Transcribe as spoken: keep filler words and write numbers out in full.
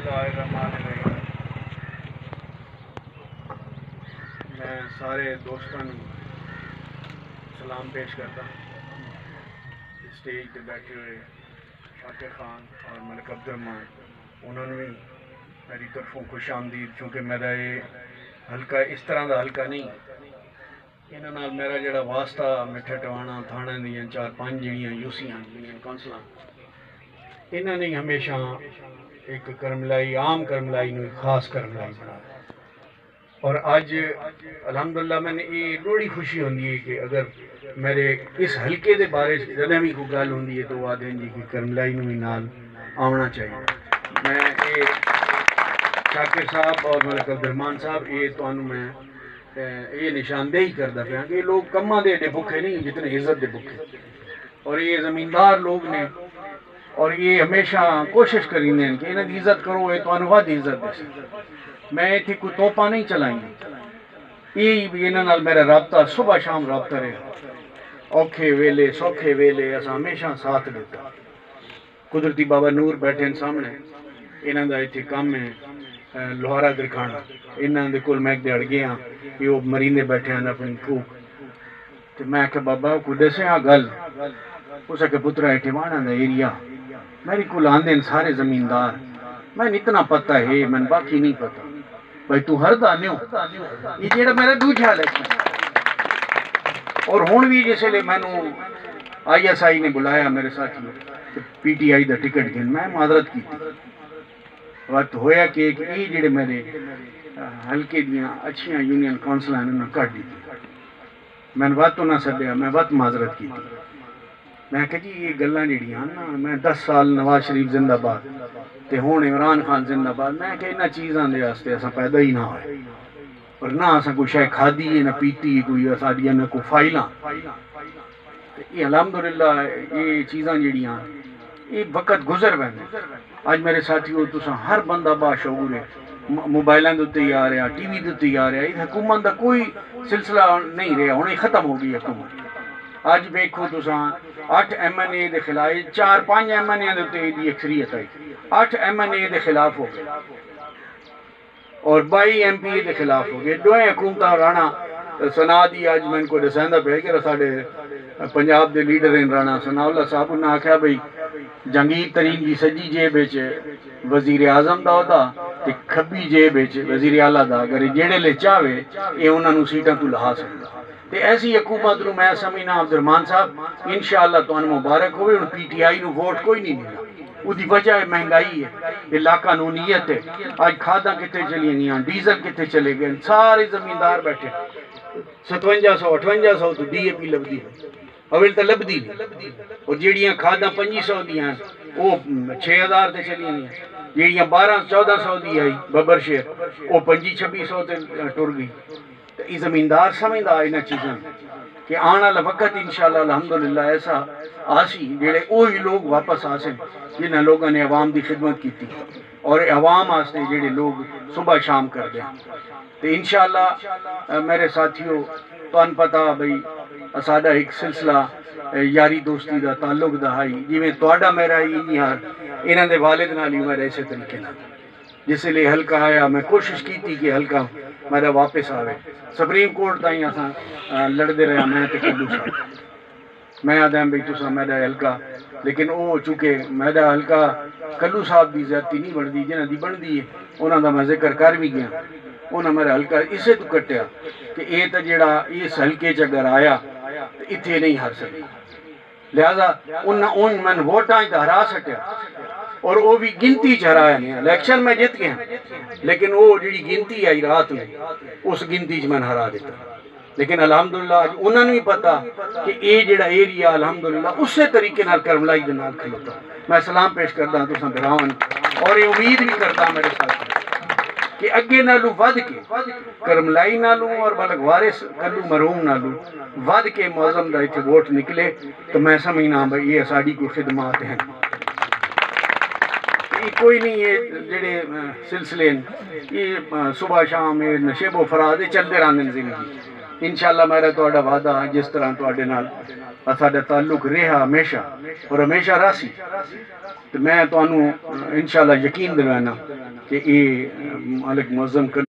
बिस्मिल्लाहिर्रहमानिर्रहीम। मैं सारे दोस्तों को सलाम पेश करता स्टेज पे बैठे हुए शाकिर खान और मलिक अब्दुर्रहमान, उन्होंने भी मेरी तरफों खुश आमदीद। चूँकि मेरा ये हल्का इस तरह का हल्का नहीं, इन्होंने नाल मेरा जड़ा वास्ता मिठे टवाना थाने दियाँ चार पाँच जड़ियाँ यूसियां जड़ियाँ कौंसलां, इन्होंने हमेशा एक करमलाई आम करमलाई नूं खास करमलाई बनाया। और अज अलहमदुलिल्लाह मैंने ये बड़ी खुशी होती है कि अगर मेरे इस हल्के के बारे जदे भी कोई गल होंदी है तो वो आदे जी कि करमलाई नूं भी नाल आना चाहिए। मैं ये शाकिर साहब और मलिक अब्दुर्रहमान साहब ये तुहानू मैं ये निशानदेही करदा पिया कि लोग कम्मां दे एडे भुखे नहीं जितने इज्जत दे भुखे, और ये ज़मींदार लोग ने और ये हमेशा कोशिश करींदे हैं कि इन्हां दी इज्जत करो, ये तुहानू वध इज्जत दे। मैं इत्थे कोई तोहफा नहीं चलाई, ये भी इन्हां नाल मेरा रबता सुबह शाम रबता रहा। औखे वेले सौखे वेले अस हमेशा साथ देता। कुदरती बाबा नूर बैठे सामने, इन्हां दा इत्थे काम है लोहारा दिखाना। इन्हां दे कोल मैं दड़ गया कि वो मरींदे बैठे हैं अपनी खूह, तो मैं आख्या बाबा को दसे आ गल, उस आखे पुत्रा इत्थे वाणा दा एरिया मेरे को आंदे सारे जमींदार, मैं इतना पता है मैं बाकी नहीं पता। भाई तू हर दाने हो, ये जेड़ा मेरा दूजा इलेक्शन। और हुण भी जिसले मैनू आई एस आई ने बुलाया मेरे साथी पी टी आई का टिकट देन, मैं माजरत की वक्त होया कि ये जेड़े मेरे हल्के दियाँ अच्छियाँ यूनियन कौंसल उन्होंने कट दी। मैंने वत तो ना सद्या, मैं वत माजरत की। मैं कहा जी ये गल्लां जिहड़ियां ना, मैं दस साल नवाज शरीफ जिंदाबाद ते हुण इमरान खान जिंदाबाद, मैं कहा इन्हां चीज़ां दे वास्ते असां पैदा ही ना होए और ना असां कोई शै खाधी है ना पीती कोई साडियां ना कोई फाइलां। ये अलहमदुलिल्लाह ये चीज़ां जिहड़ियां ये वक्त गुजर पैंदे। अज मेरे साथियों तुसां हर बंदा बाशऊर है, मोबाइलों के उत्ते ही आ रहा, टी वी के उत्ते ही आ रहा। इस हुकूमत का कोई सिलसिला नहीं रहा, हुणे खत्म हो गई हुकूमत। अज वेखो तुसां अठ एम एन ए के खिलाफ, चार पाँच एम एन ए के उत्ते दी अक्सरीयत आई, अठ एम एन ए के खिलाफ हो गए और बाई एम पी के खिलाफ हो गए। दोवें हुकूमत राणा सना दी अज मैंने को दसांदा पे कि साढ़े पंजाब के लीडर हैं राणा सनाउल्ला साहब, उन्हें आख्या बई जहांगीर तरीन की सजी जेब वजीर आजम का ओहदा ते खब्बी जेब वजीर आला दा, अगर जेड़े ले चाहे ये उन्होंने सीटां तो लहा सकता। तो ऐसी हुकूमत नूं मैं समझना अब्दुर्रहमान साहब इंशाअल्लाह तुहानू मुबारक होवे। हुण पी टी आई नूं वोट कोई नहीं मिलना, उसकी वजह महंगाई है, ये लाकानूनीयत है। अज खादा कितने चली गई, डीजल कितने चले गए, सारे जमींदार बैठे सतवंजा सौ अठवंजा सौ तो डी ए पी लभदी अवेल तो लभदी नहीं, और जड़ियाँ खादा पंजी सौ दियाँ वो छे हज़ार से चली गई, जड़ियाँ बारह चौदह सौ दी आई बबर शेर वो पंजी छब्बी सौ से टुर गई। तो ये जमींदार समझदा इन्हां चीज़ों कि आने वाला वक्त इंशाअल्लाह अल्हम्दुलिल्लाह ऐसा आसी जेड़े वही लोग वापस आसे जिन्हें लोगों ने अवाम की खिदमत की और अवाम वास्ते जेड़े लोग सुबह शाम करते हैं। तो इंशाअल्लाह मेरे साथियों तुहानू पता बई साडा एक सिलसिला यारी दोस्ती का ताल्लुक दा है, जिवें तुहाडा मेरा ही हाल इन्हां दे वालिद नाल ही मेरा इस तरीके नाल। जिसले हल्का आया मैं कोशिश की थी कि हल्का मेरा वापस आवे। सुप्रीम कोर्ट ताईं असां लड़ते रहे, मैं ते कल्लू साहब, मैं आदा बई तुसां मेरा हल्का, लेकिन वो चूँकि मेरा हल्का कल्लू साहब की ज्यादती नहीं बनती, जिन्हां दी बनती है उन्हां दा मैं जिक्र कर भी गया। उन्हें मेरा हल्का इसे तो कट्टिया कि ये तो जेड़ा इस हल्के च अगर आया तो इत्थे नहीं हार सकता, लिहाजा उन्हें उन मैं वोटां तो हरा सकिया और वो भी गिनती च हराया नहीं। इलेक्शन में जित गया लेकिन वो जी गिनती आई रात में उस गिनती च मैंने हरा दिता। लेकिन अलहमदुलिल्लाह उन्होंने भी पता कि ये जेड़ा एरिया अलहमदुलिल्लाह उस तरीके नाल करमलाई दे नाल खलोता। मैं सलाम पेश करता तुसां भरावां और ये उम्मीद भी करता मेरे साथ कि अगे नालू वध के करमलाई नालू और बल्कि वारिस कल्लू मरहूम नालू वध के मौजम का इतने वोट निकले तो मैं समझना भाई ये साड़ी कोई खिदमात हैं। ये कोई नहीं ये जेड़े सिलसिले ये सुबह शाम ये नशेबो फराद ये चलते रहते हैं जिंदगी। इंशाअल्लाह मेरा तुहाडा वादा जिस तरह तुहाडे नाल साडा ताल्लुक रहा हमेशा और हमेशा रासी, तो मैं तुहानू इंशाअल्लाह यकीन दिलाना کہ یہ مالک معظم کر